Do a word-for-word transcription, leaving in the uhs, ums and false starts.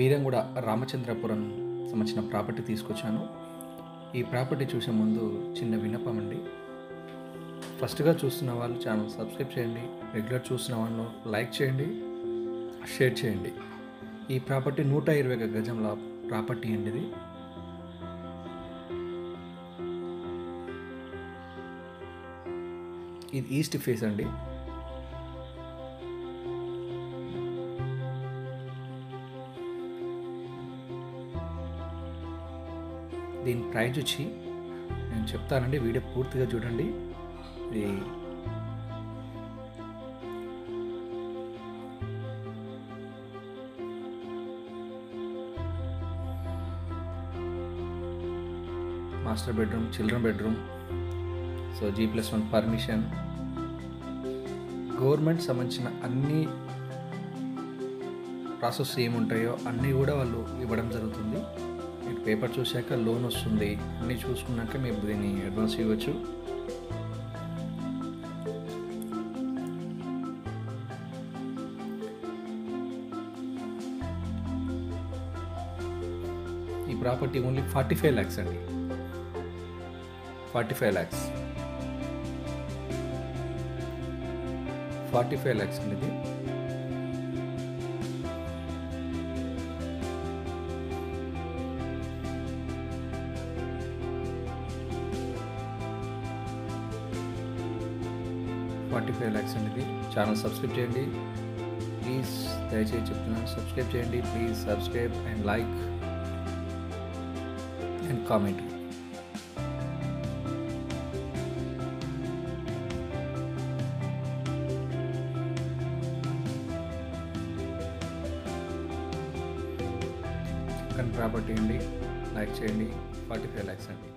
బీరంగుడ రామచంద్రపురం సంబంధించిన ప్రాపర్టీ తీసుకొచ్చాను. ఈ ప్రాపర్టీ చూసే ముందు చిన్న విన్నపం అండి. ఫస్ట్గా చూస్తున్న వాళ్ళు ఛానల్ సబ్స్క్రైబ్ చేయండి, రెగ్యులర్ చూస్తున్న వాళ్ళు లైక్ చేయండి, షేర్ చేయండి. ఈ ప్రాపర్టీ నూట ఇరవై గజంల ప్రాపర్టీ అండి. ఇది ఇది ఈస్ట్ ఫేస్ అండి. దీని ప్రైజ్ వచ్చి నేను చెప్తానండి, వీడియో పూర్తిగా చూడండి. ఇది master bedroom, children bedroom, so G plus one permission, government సంబంధించిన అన్ని ప్రాసెస్ ఏముంటాయో అన్నీ కూడా వాళ్ళు ఇవ్వడం జరుగుతుంది. మీకు పేపర్ చూశాక లోన్ వస్తుంది, అన్నీ చూసుకున్నాక మీరు దీన్ని అడ్వాన్స్ ఇవ్వచ్చు. ఈ property only forty five lakhs అండి. Forty five lakhs forty five lakhs అండి. ఇది ఫార్టీ ఫైవ్ ల్యాక్స్ అండి. ఇది ఛానల్ సబ్స్క్రైబ్ చేయండి ప్లీజ్, దయచేసి చెప్తున్నాను, సబ్స్క్రైబ్ చేయండి please. Subscribe and like and comment. కానీ ప్రాపర్టీ అండి, లైక్ చేయండి. ఫార్టీ ఫైవ్ ల్యాక్స్ అండి.